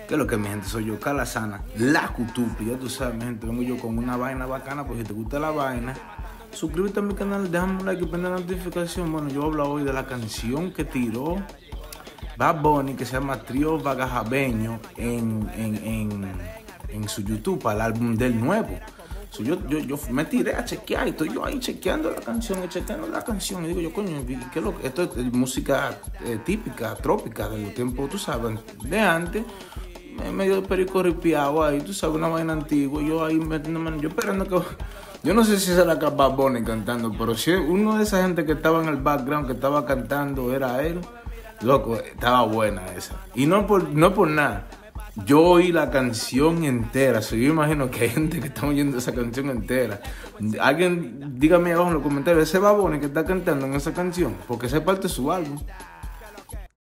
Que lo que mi gente, soy yo, Calazana, la Cutupi, ya tú sabes, mi gente, vengo yo con una vaina bacana, pues si te gusta la vaina, suscríbete a mi canal, déjame un like y prende la notificación. Bueno, yo hablo hoy de la canción que tiró Bad Bunny, que se llama Trío Vagajabeño en su YouTube, para el álbum del nuevo. So, yo me tiré a chequear y estoy yo ahí chequeando la canción y digo yo, coño, ¿qué es lo que? Esto es música típica, trópica, de los tiempos, tú sabes, de antes, medio perico ripiado ahí, tú sabes, una vaina antigua, yo ahí metiéndome, yo esperando que, yo no sé si será acá Bad Bunny cantando, pero si uno de esa gente que estaba en el background, que estaba cantando, era él, loco, estaba buena esa, y no por nada. Yo oí la canción entera, so, yo imagino que hay gente que está oyendo esa canción entera. Alguien dígame abajo en los comentarios, ese Bad Bunny que está cantando en esa canción, porque esa es parte de su álbum.